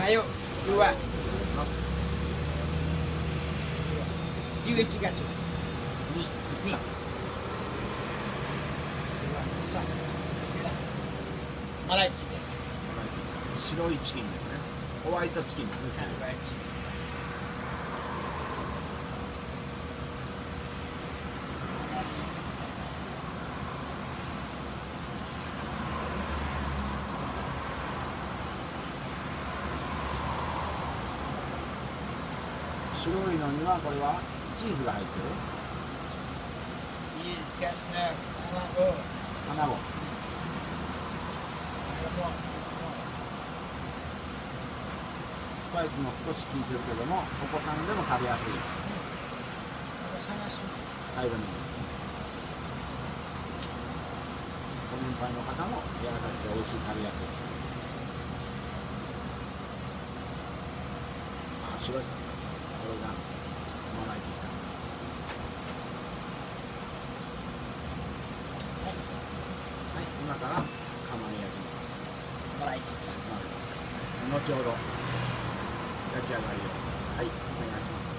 Ayo, 2 11月 2 さマライキで白いチキンですね。ホワイトチキンですね。白いのにはこれはチーズが入ってる。 チーズ、キャスナー、卵、 卵。スパイスも少し効いてるけども、お子さんでも食べやすい。最後にご年配の方も柔らかくて美味しい、食べやすい。あ、白い。これがマライキだ。はい、今から釜に焼きます。 マライキ。 後ほど焼き上がりを。はい、お願いします。